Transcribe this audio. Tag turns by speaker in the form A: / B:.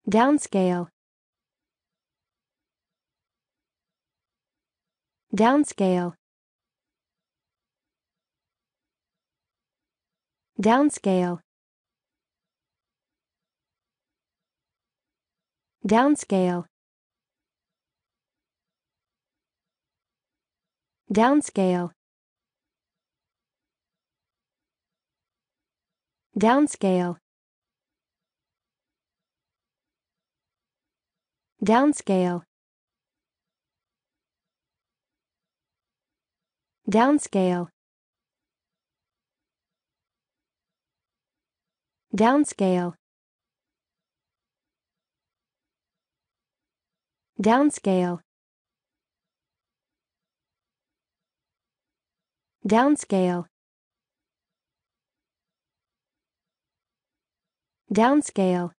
A: Downscale. Downscale. Downscale. Downscale. Downscale. Downscale. Downscale. Downscale. Downscale. Downscale. Downscale. Downscale.